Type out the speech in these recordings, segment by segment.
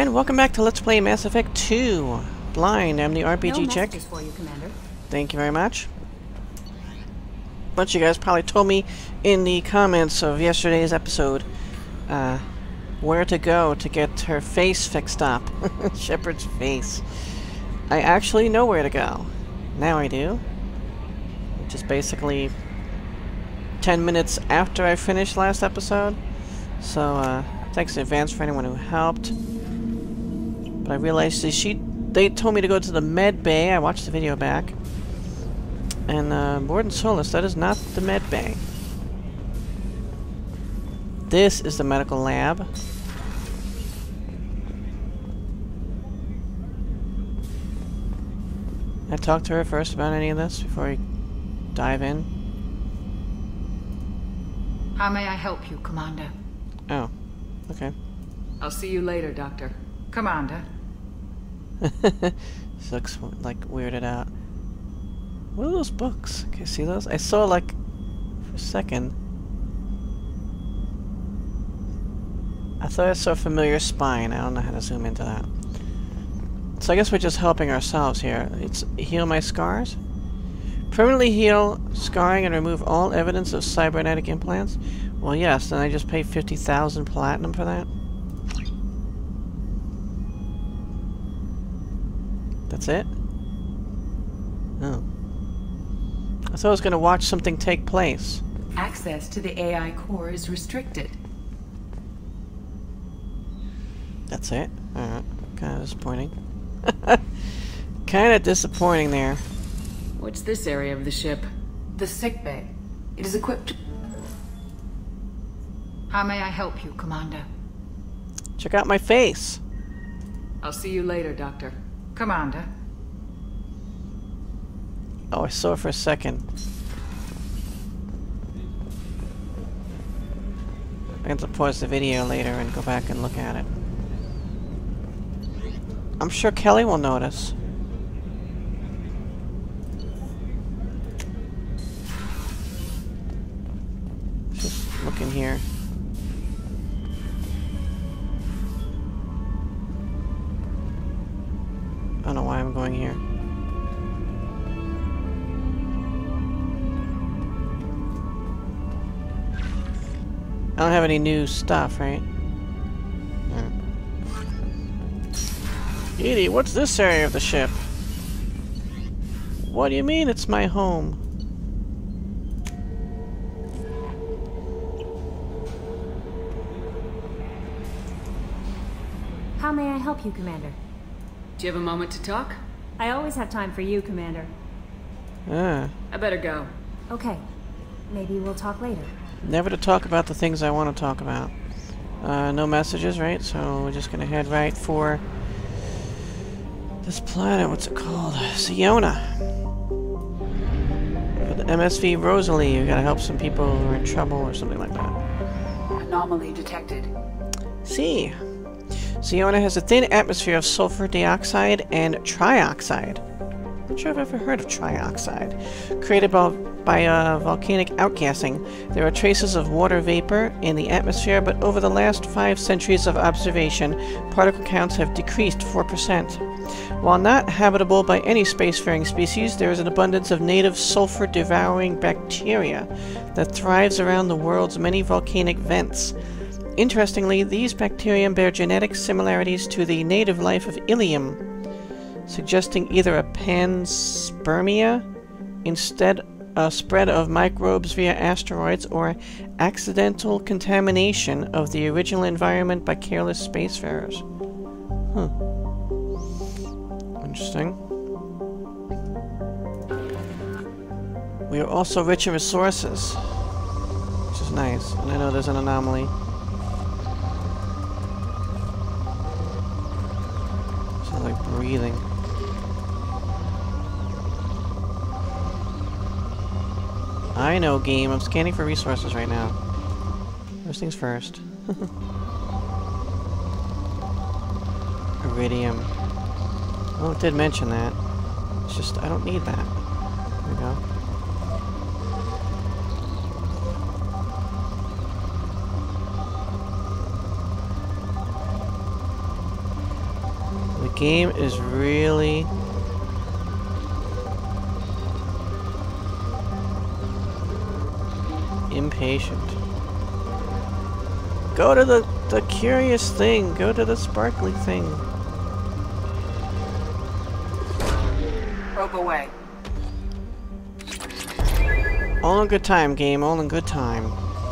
And welcome back to Let's Play Mass Effect 2. Blind, I'm the RPG chick. For you, Commander. Thank you very much. A bunch of you guys probably told me in the comments of yesterday's episode where to go to get her face fixed up. Shepard's face. I actually know where to go. Now I do. Which is basically 10 minutes after I finished last episode. So, thanks in advance for anyone who helped. But I realized they told me to go to the med bay. I watched the video back. And, Borden Solis, that is not the med bay. This is the medical lab. I talked to her first about any of this before I dive in. How may I help you, Commander? Oh, okay. I'll see you later, Doctor. Commander. She looks like weirded out. What are those books? Can you see those? I saw like for a second. I thought I saw a familiar spine. I don't know how to zoom into that. So I guess we're just helping ourselves here. It's heal my scars. Permanently heal scarring and remove all evidence of cybernetic implants. Well, yes. Then I just pay 50,000 platinum for that. That's it? Oh. I thought I was going to watch something take place. Access to the AI core is restricted. That's it? Alright. Kind of disappointing. Kind of disappointing there. What's this area of the ship? The sick bay. It is equipped. How may I help you, Commander? Check out my face. I'll see you later, Doctor. Commander. Oh, I saw it for a second. I have to pause the video later and go back and look at it. I'm sure Kelly will notice. Just looking here. I don't know why I'm going here. I don't have any new stuff, right? Edie, what's this area of the ship? What do you mean it's my home? How may I help you, Commander? Do you have a moment to talk? I always have time for you, Commander. Ah. I better go. Okay. Maybe we'll talk later. Never to talk about the things I want to talk about. No messages, right? So we're just gonna head right for this planet. What's it called? Zeona. For the MSV Rosalie, you gotta help some people who are in trouble or something like that. Anomaly detected. See. Zeona has a thin atmosphere of sulfur dioxide and trioxide. Not sure I've ever heard of trioxide. Created by volcanic outgassing, there are traces of water vapor in the atmosphere, but over the last 5 centuries of observation, particle counts have decreased 4%. While not habitable by any spacefaring species, there is an abundance of native sulfur-devouring bacteria that thrives around the world's many volcanic vents. Interestingly, these bacteria bear genetic similarities to the native life of Ilium, suggesting either a panspermia, instead a spread of microbes via asteroids, or accidental contamination of the original environment by careless spacefarers. Huh. Interesting. We are also rich in resources, which is nice. And I know there's an anomaly. Sounds like breathing. I know, game. I'm scanning for resources right now. First things first. Iridium. Well, it did mention that. It's just, I don't need that. There we go. game is really... impatient. Go to the curious thing. Go to the sparkly thing. Probe away. All in good time, game. All in good time.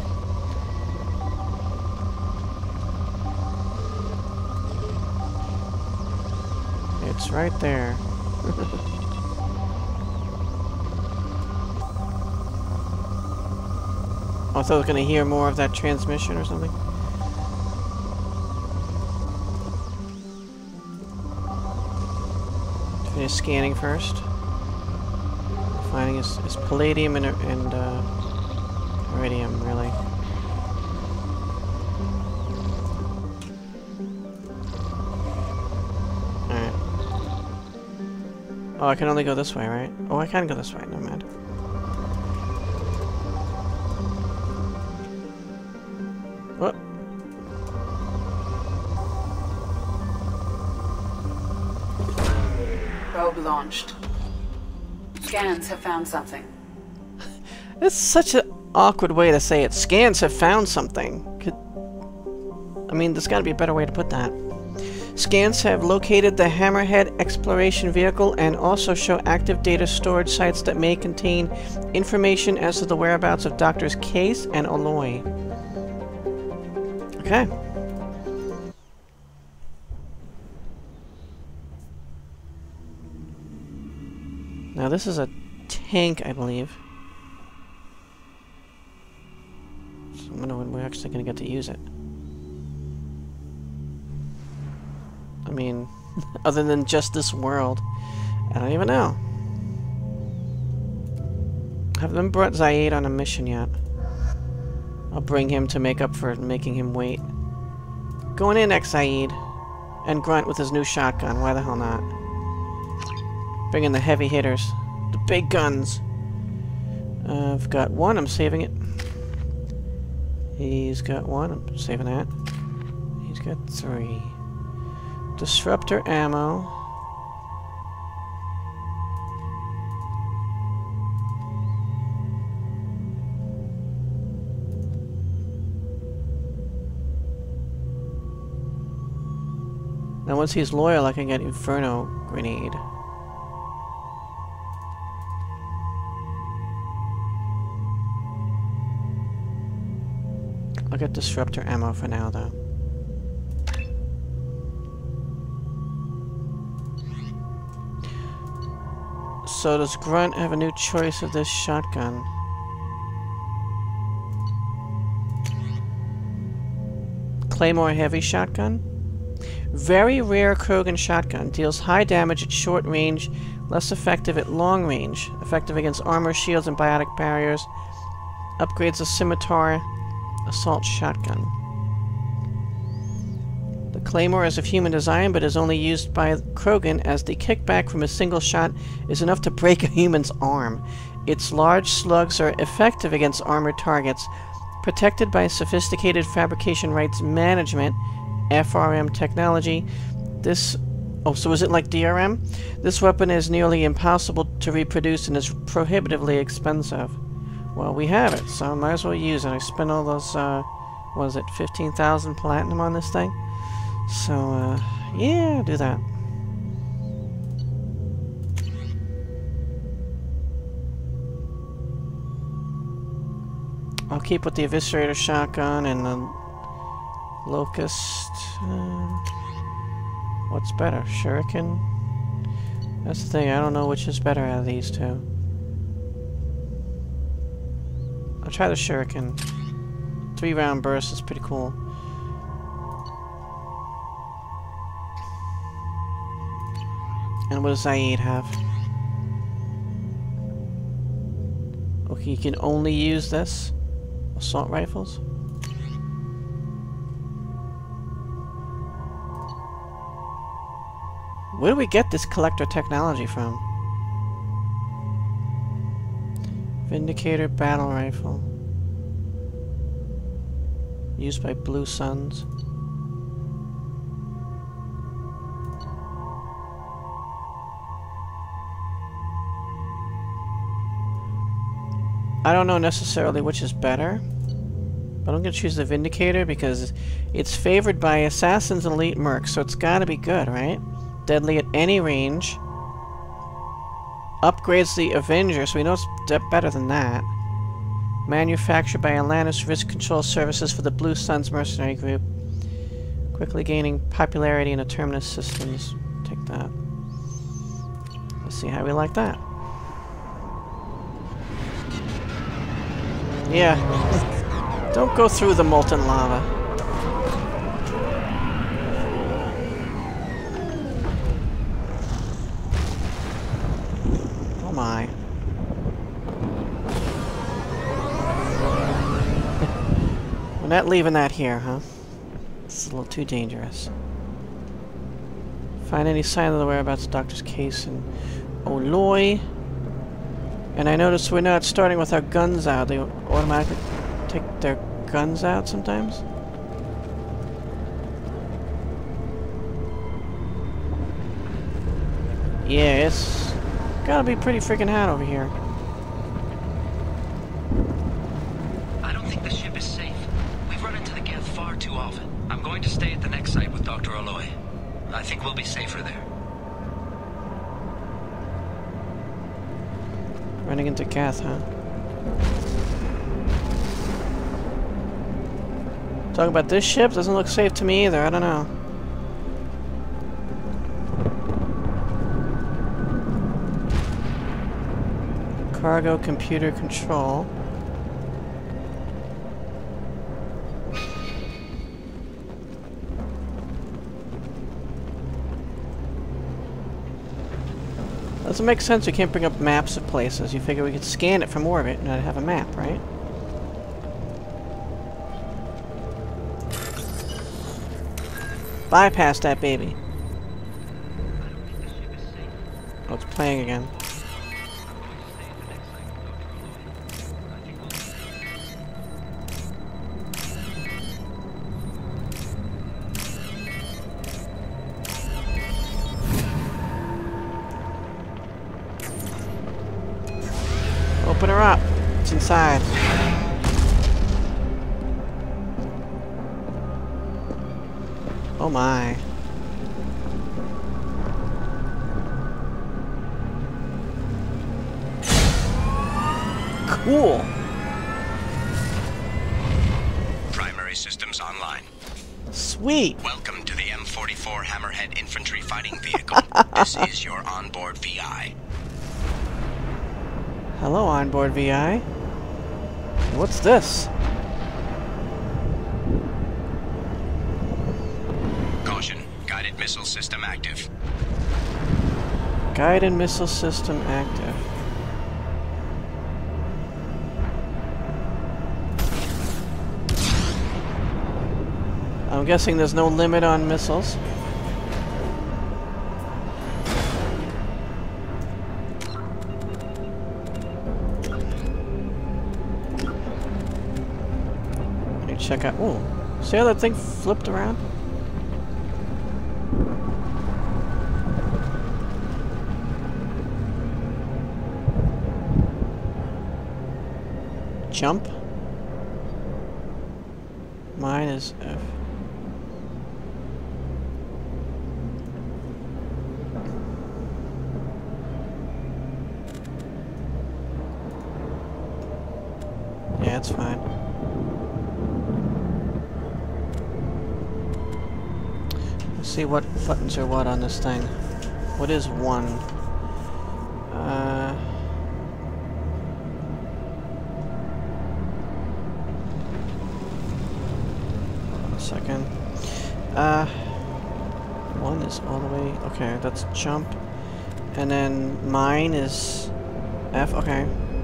It's right there. I thought I was going to hear more of that transmission or something. Finish scanning first. Finding is palladium and iridium, really. Alright. Oh, I can only go this way, right? Oh, I can go this way. Never mind. What? Probe launched. Scans have found something. It's such an awkward way to say it. Scans have found something. I mean, there's got to be a better way to put that. Scans have located the Hammerhead exploration vehicle and also show active data storage sites that may contain information as to the whereabouts of Doctors Chayce and O'Loy. Okay. Now this is a tank, I believe. So I wonder when we're actually going to get to use it. I mean, other than just this world, I don't even know. I haven't brought Zaid on a mission yet. I'll bring him to make up for making him wait. Going in, Zaid. And Grunt with his new shotgun. Why the hell not? Bring in the heavy hitters. The big guns. I've got one. I'm saving it. He's got one. I'm saving that. He's got 3. Disruptor ammo. Now once he's loyal, I can get Inferno Grenade. I'll get Disruptor ammo for now, though. So does Grunt have a new choice of this shotgun? Claymore Heavy Shotgun? Very rare Krogan shotgun. Deals high damage at short range, less effective at long range. Effective against armor, shields, and biotic barriers. Upgrades a scimitar assault shotgun. The Claymore is of human design, but is only used by Krogan, as the kickback from a single shot is enough to break a human's arm. Its large slugs are effective against armored targets, protected by sophisticated fabrication rights management, FRM technology. This... oh, so is it like DRM? This weapon is nearly impossible to reproduce and is prohibitively expensive. Well, we have it, so I might as well use it. I spent all those, what is it, 15,000 platinum on this thing? So, yeah, do that. I'll keep with the Eviscerator shotgun and the Locust. What's better? Shuriken? That's the thing, I don't know which is better out of these two. I'll try the Shuriken. 3-round burst is pretty cool. And what does Zaid have? Okay, you can only use this? Assault rifles? Where do we get this collector technology from? Vindicator battle rifle. Used by Blue Suns. I don't know necessarily which is better, but I'm going to choose the Vindicator because it's favored by assassins and elite mercs, so it's got to be good, right? Deadly at any range. Upgrades the Avenger, so we know it's better than that. Manufactured by Atlantis Risk Control Services for the Blue Suns Mercenary Group. Quickly gaining popularity in the Terminus systems. Take that. Let's see how we like that. Yeah. Don't go through the molten lava. Oh my. We're not leaving that here, huh? This is a little too dangerous. Find any sign of the whereabouts of Doctors Chayce and O'Loy. And I notice we're not starting with our guns out. They automatically take their guns out sometimes. Yeah, it's gotta be pretty freaking hot over here. I don't think the ship is safe. We've run into the Geth far too often. I'm going to stay at the next site with Dr. O'Loy. I think we'll be safer there. Running into Geth, huh? Talking about this ship? Doesn't look safe to me either. I don't know. Cargo computer control. Doesn't make sense you can't bring up maps of places. You figure we could scan it from orbit and I'd have a map, right? Bypass that baby. Oh, it's playing again. Open her up. It's inside. Oh my. Cool. Primary systems online. Sweet. Welcome to the M44 Hammerhead Infantry Fighting Vehicle. This is your onboard VI. Hello, onboard VI. What's this? Caution, guided missile system active. Guided missile system active. I'm guessing there's no limit on missiles. Check out. Oh, see how that thing flipped around? Jump. Mine is F. Yeah, it's fine. See what buttons are what on this thing. What is one? Hold on a second. One is all the way. Okay, that's jump. And then mine is F. Okay.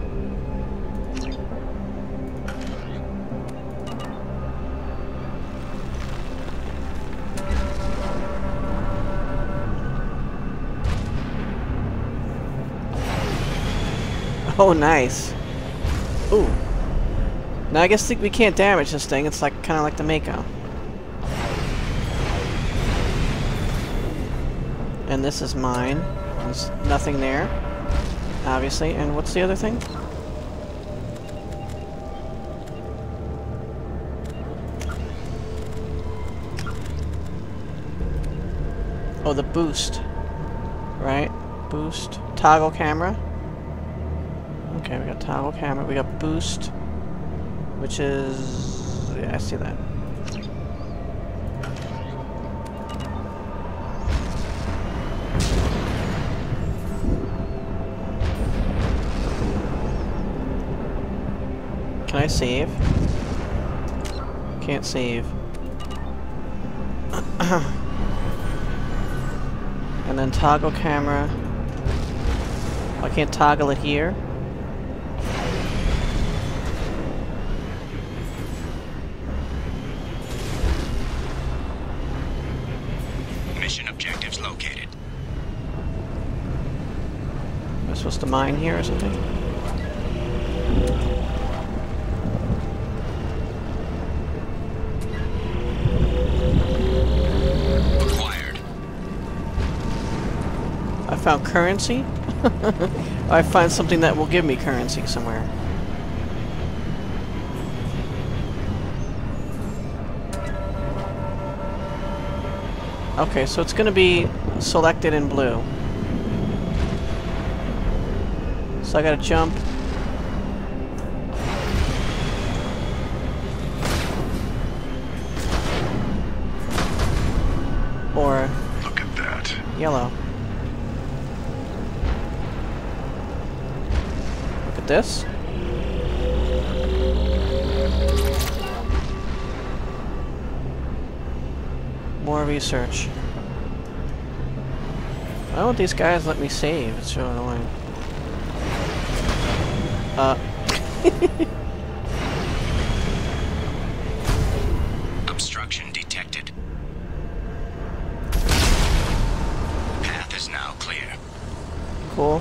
Oh, nice. Ooh. Now I guess we can't damage this thing. It's like kind of like the Mako. And this is mine. There's nothing there, obviously. And what's the other thing? Oh, the boost. Right? Boost. Toggle camera. Okay, we got toggle camera. We got boost. Which is... yeah, I see that. Can I save? Can't save. And then toggle camera. I can't toggle it here. Mission objectives located. Am I supposed to mine here or something? I found currency? I find something that will give me currency somewhere. Okay, so it's gonna be selected in blue. So I gotta jump. Or look at that. Yellow. Look at this. More research. Why won't these guys let me save? It's so annoying. Obstruction detected. Path is now clear. Cool.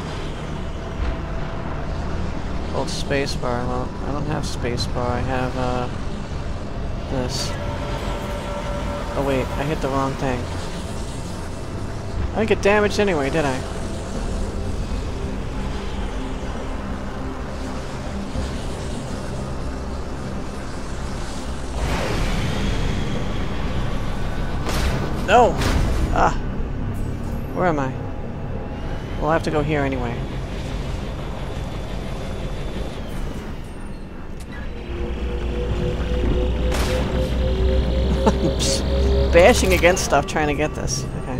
Hold spacebar. Well, I don't have spacebar. I have this. Oh wait, I hit the wrong thing. I didn't get damaged anyway, did I? No! Ah! Where am I? Well, I have to go here anyway. Oops. Bashing against stuff trying to get this. Okay.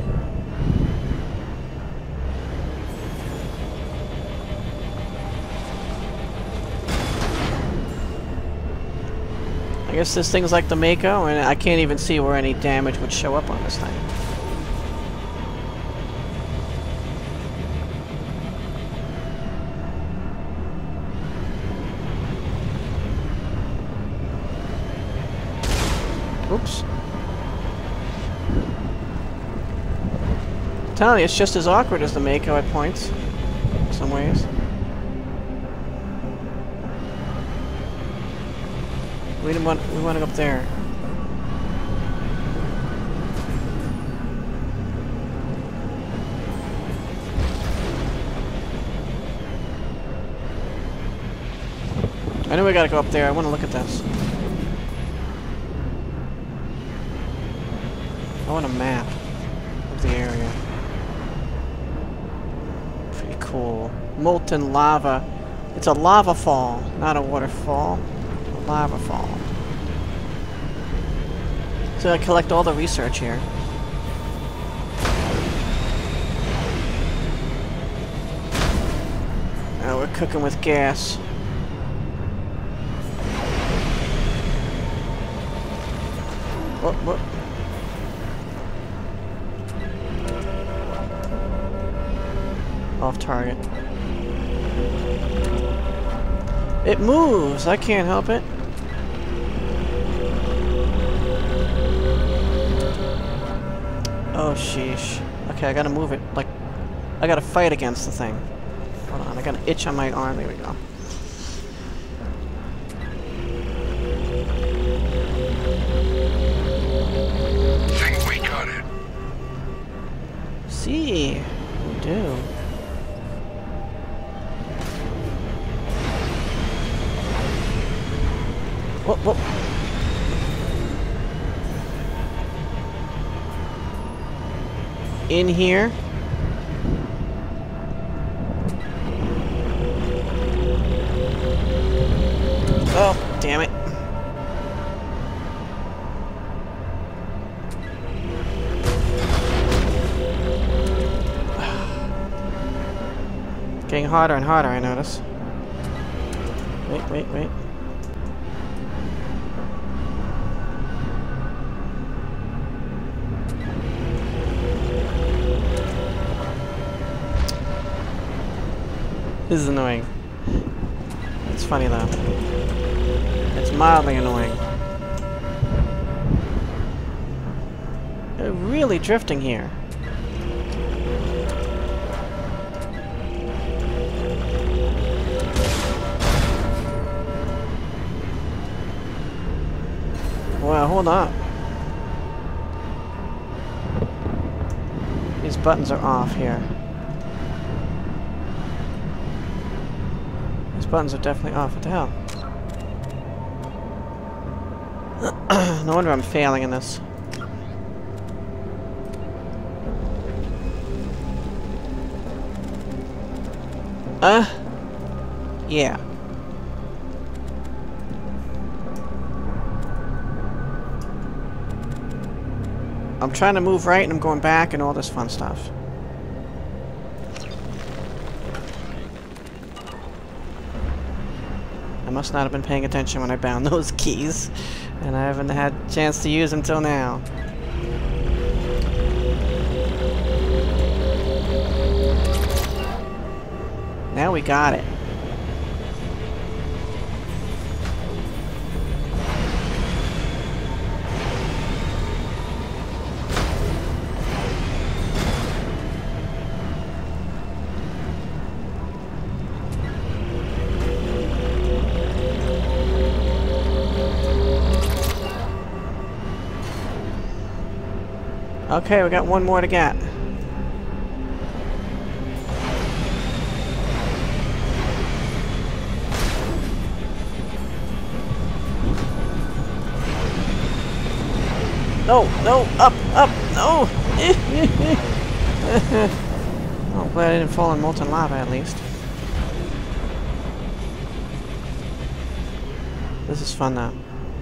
I guess this thing's like the Mako, and I can't even see where any damage would show up on this thing. Oops. I'm telling you, it's just as awkward as the Mako at points. In some ways. We want to go up there. I know we gotta go up there. I want to look at this. I want a map of the area. Pretty cool. Molten lava. It's a lava fall, not a waterfall. A lava fall. So I collect all the research here. Now we're cooking with gas. What? Off target. It moves! I can't help it. Oh, sheesh. Okay, I gotta move it. Like, I gotta fight against the thing. Hold on, I got an itch on my arm. There we go. Think we got it. See, we do. Whoop. in here. Oh, damn it. Getting harder and harder, I notice. Wait. This is annoying. It's funny though. It's mildly annoying. They're really drifting here. Well, hold on. These buttons are off here. These buttons are definitely off. What the hell? No wonder I'm failing in this. Yeah. I'm trying to move right and I'm going back and all this fun stuff. I must not have been paying attention when I bound those keys, and I haven't had a chance to use them till now. Now we got it. Okay, we got one more to get. No, up, no! Oh, glad I didn't fall in molten lava at least. This is fun though.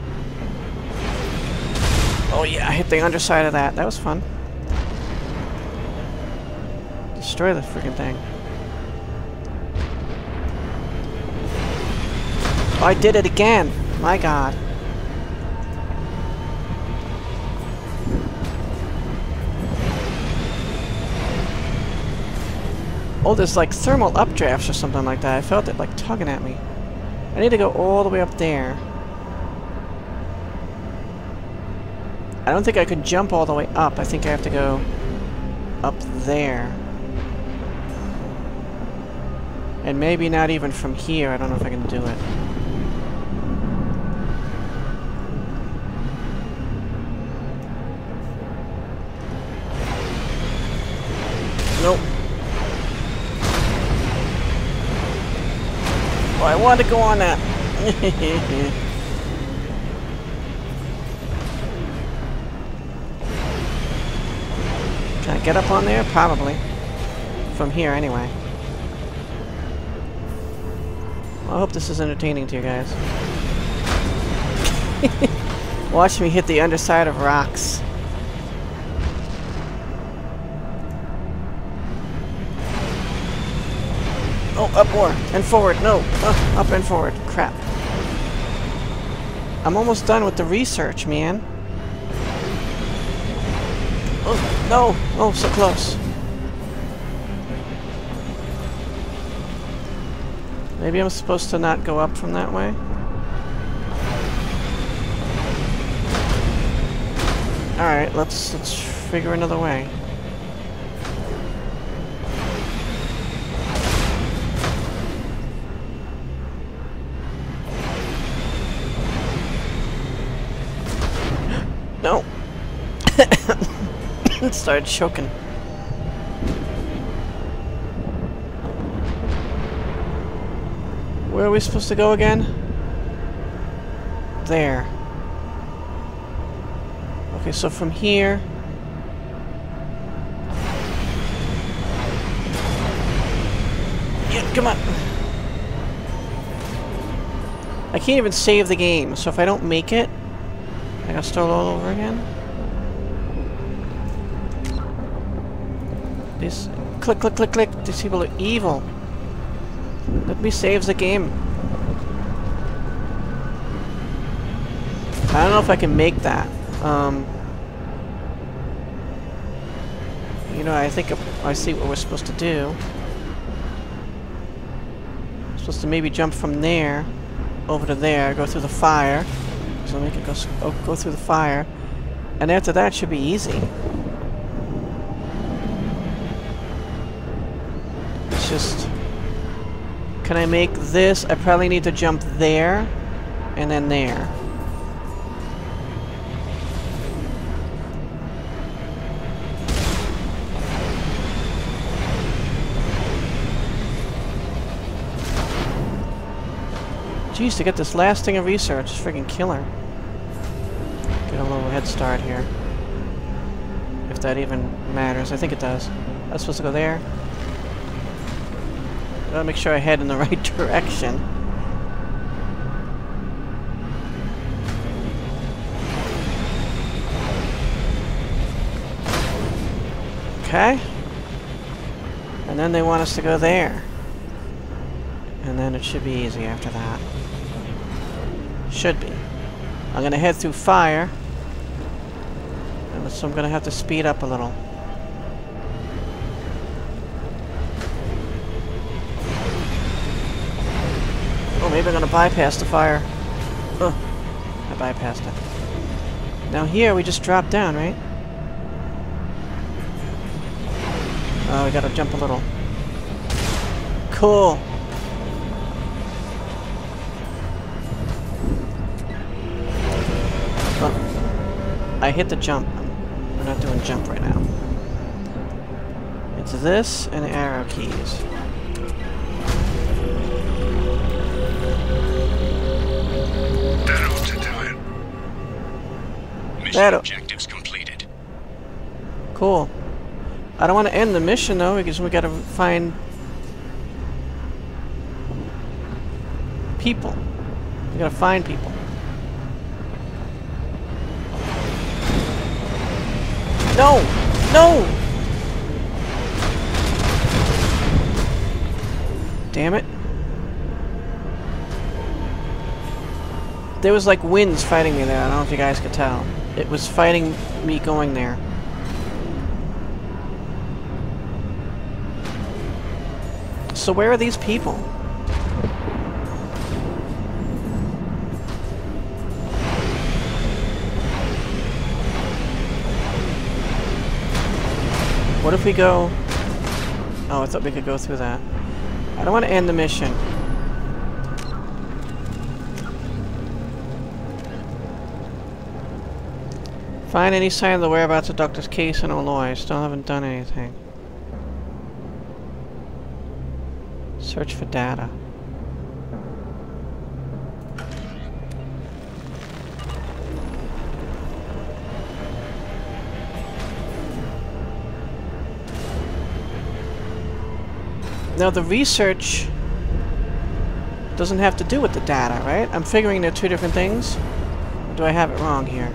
Oh yeah, I hit the underside of that. That was fun. Destroy the freaking thing. Oh, I did it again! My god. Oh, there's like thermal updrafts or something like that. I felt it like tugging at me. I need to go all the way up there. I don't think I could jump all the way up. I think I have to go up there. And maybe not even from here. I don't know if I can do it. Nope. Oh, I wanted to go on that. Can I get up on there? Probably. From here, anyway. Well, I hope this is entertaining to you guys. Watch me hit the underside of rocks. Oh, up more. And forward. No. Up and forward. Crap. I'm almost done with the research, man. Oh, no! Oh, so close. Maybe I'm supposed to not go up from that way? Alright, let's figure another way. No! It started choking. Where are we supposed to go again? There. Okay, so from here... Come on. I can't even save the game, so if I don't make it, I gotta start all over again. This click, click, click, click. These people are evil. Let me save the game. I don't know if I can make that. You know, I think I see what we're supposed to do. I'm supposed to maybe jump from there over to there, go through the fire. So make it go through the fire, and after that, it should be easy. It's just, can I make this? I probably need to jump there, and then there. Jeez, to get this last thing of research is freaking killer. Get a little head start here. If that even matters. I think it does. I was supposed to go there. Gotta make sure I head in the right direction. Okay. And then they want us to go there. And then it should be easy after that. Should be. I'm gonna head through fire. And so I'm gonna have to speed up a little. Oh, maybe I'm gonna bypass the fire. Ugh. I bypassed it. Now here we just drop down, right? Oh, we gotta jump a little. Cool. I hit the jump. We're not doing jump right now. It's this and arrow keys. That ought to do it. Mission objectives completed. Cool. I don't want to end the mission though, because we gotta find people. We gotta find people. No! No! Damn it. There was like winds fighting me there. I don't know if you guys could tell. It was fighting me going there. So where are these people? What if we go... Oh, I thought we could go through that. I don't want to end the mission. Find any sign of the whereabouts of Drs. Chayce and O'Loy. Still haven't done anything. Search for data. Now the research doesn't have to do with the data, right? I'm figuring they're two different things. Or do I have it wrong here?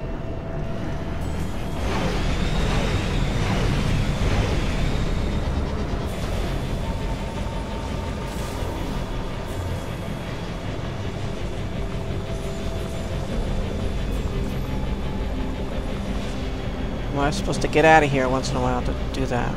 Well, I'm supposed to get out of here once in a while to do that.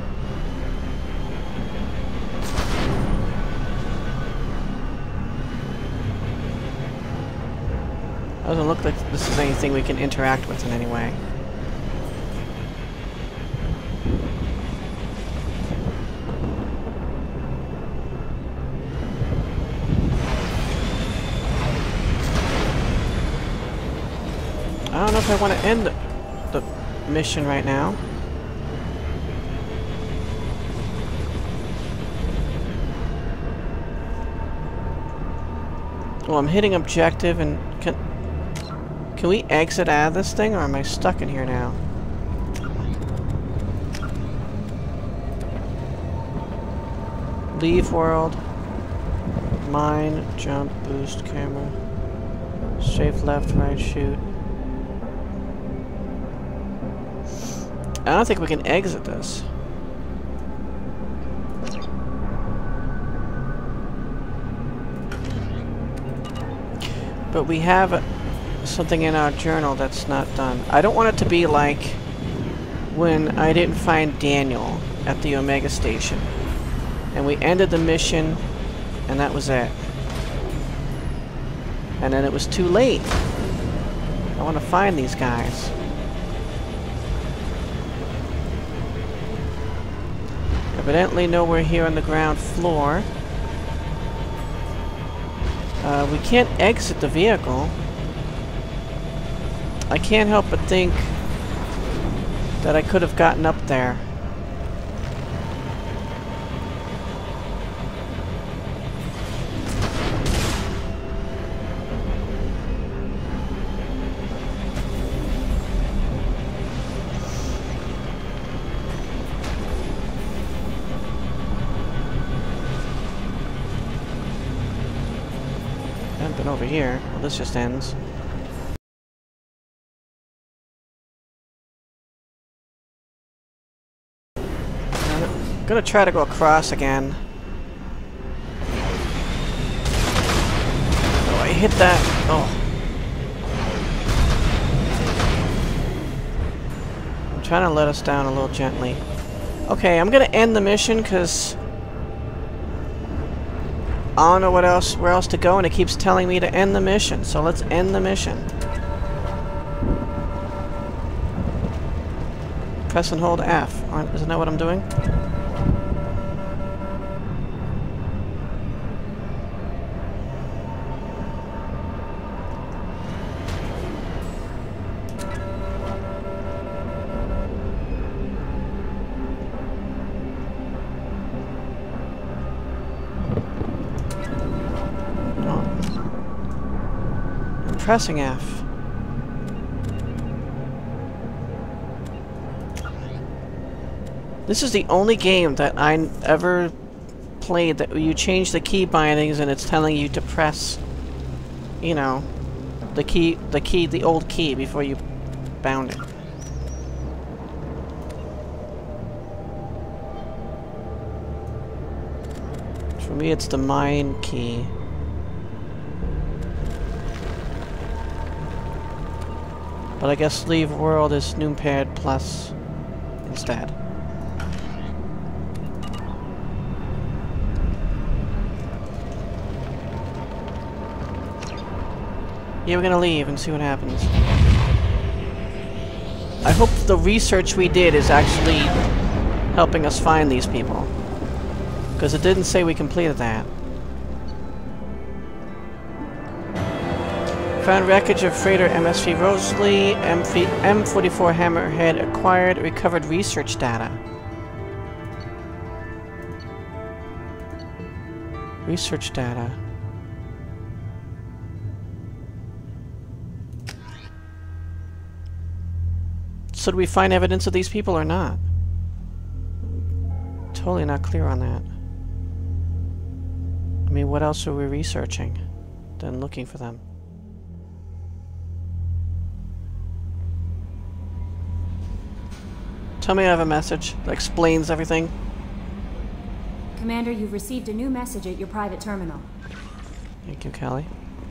Doesn't look like this is anything we can interact with in any way. I don't know if I want to end the mission right now. Well, I'm hitting objective and can we exit out of this thing, or am I stuck in here now? I'm Leave world. Mine, jump, boost, camera. Strafe left, right, shoot. I don't think we can exit this. But we have something in our journal that's not done. I don't want it to be like when I didn't find Daniel at the Omega Station. And we ended the mission, and that was it. And then it was too late. I want to find these guys. Evidently nowhere here on the ground floor. We can't exit the vehicle. I can't help but think that I could have gotten up there. Been over here. Well, this just ends. I'm gonna try to go across again. Oh, I hit that. Oh. I'm trying to let us down a little gently. Okay, I'm gonna end the mission because I don't know where else to go, and it keeps telling me to end the mission. So let's end the mission. Press and hold F. Isn't that what I'm doing? Pressing F. This is the only game that I ever played that you change the key bindings and it's telling you to press, you know, the old key before you bound it. For me, it's the mine key. But I guess leave world is numpad plus instead. Yeah, we're gonna leave and see what happens. I hope the research we did is actually helping us find these people. Because it didn't say we completed that. Found wreckage of freighter MSV Rosalie, M44 Hammerhead acquired, recovered research data. Research data. So do we find evidence of these people or not? Totally not clear on that. I mean, what else are we researching than looking for them? Tell me I have a message that explains everything. Commander, you've received a new message at your private terminal. Thank you, Callie.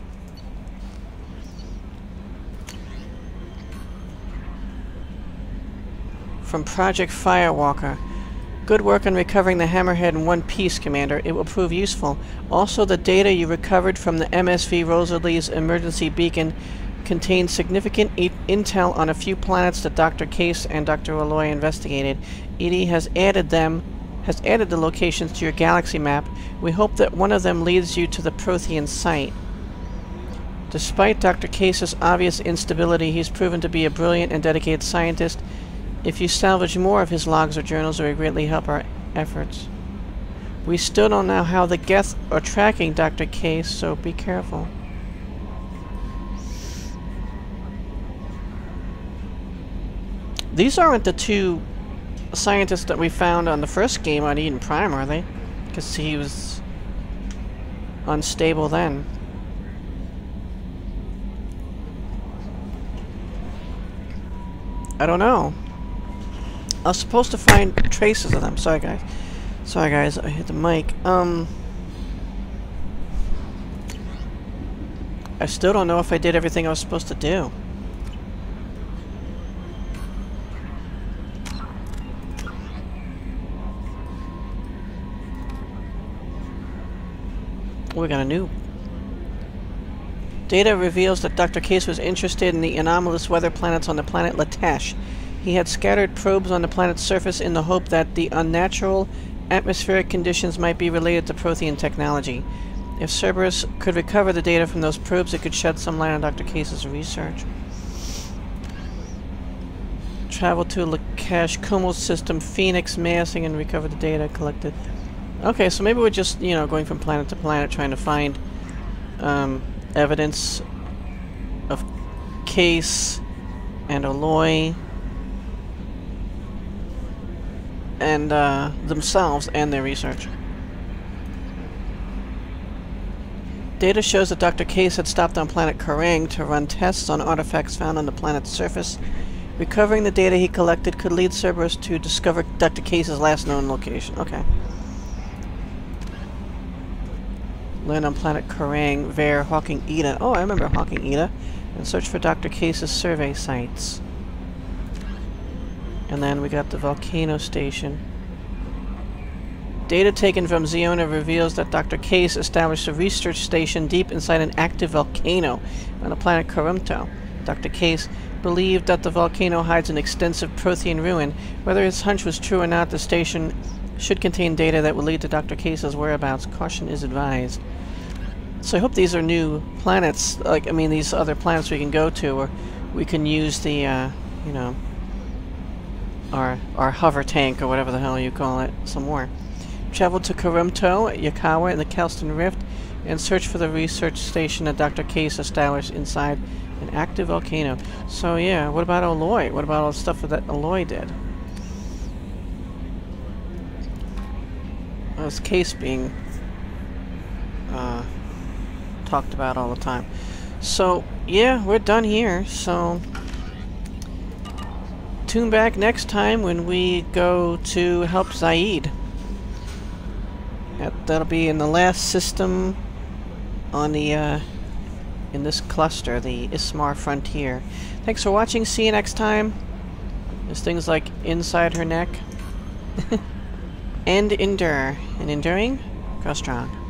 From Project Firewalker. Good work on recovering the Hammerhead in one piece, Commander. It will prove useful. Also, the data you recovered from the MSV Rosalie's emergency beacon contains significant intel on a few planets that Dr. Chayce and Dr. O'Loy investigated. EDI has added the locations to your galaxy map. We hope that one of them leads you to the Prothean site. Despite Dr. Chayce's obvious instability, he's proven to be a brilliant and dedicated scientist. If you salvage more of his logs or journals, it would greatly help our efforts. We still don't know how the Geth are tracking Dr. Chayce, so be careful. These aren't the two scientists that we found on the first game on Eden Prime, are they? Because he was unstable then. I don't know. I was supposed to find traces of them. Sorry guys. Sorry guys, I hit the mic. I still don't know if I did everything I was supposed to do. We got a new. Data reveals that Dr. Chayce was interested in the anomalous weather planets on the planet Latesh. He had scattered probes on the planet's surface in the hope that the unnatural atmospheric conditions might be related to Prothean technology. If Cerberus could recover the data from those probes, it could shed some light on Dr. Chayce's research. Travel to Lakesh Kumul's system, Phoenix, massing, and recover the data collected. Okay, so maybe we're just, you know, going from planet to planet trying to find evidence of Chayce and O'Loy and themselves and their research. Data shows that Dr. Chayce had stopped on planet Kerrang to run tests on artifacts found on the planet's surface. Recovering the data he collected could lead Cerberus to discover Dr. Chayce's last known location. Okay. Land on planet Kerrang, Vare, Hawking Eda. Oh, I remember Hawking Eda. And search for Dr. Chayce's survey sites. And then we got the volcano station. Data taken from Zeona reveals that Dr. Chayce established a research station deep inside an active volcano on the planet Corumto. Dr. Chayce believed that the volcano hides an extensive Prothean ruin. Whether his hunch was true or not, the station should contain data that will lead to Dr. Chayce's whereabouts. Caution is advised. So I hope these are new planets, like, I mean, these other planets we can go to, or we can use the, you know, our hover tank, or whatever the hell you call it, some more. Travel to Corumto, Yakawa, and the Kelston Rift, and search for the research station that Dr. Chayce established inside an active volcano. So yeah, what about O'Loy? What about all the stuff that O'Loy did? Well, it's Chayce being talked about all the time. So yeah, we're done here. So tune back next time when we go to help Zaid. That'll be in the last system on the in this cluster, the Ismar Frontier. Thanks for watching. See you next time. There's things like inside her neck. And endure. And enduring, grow strong.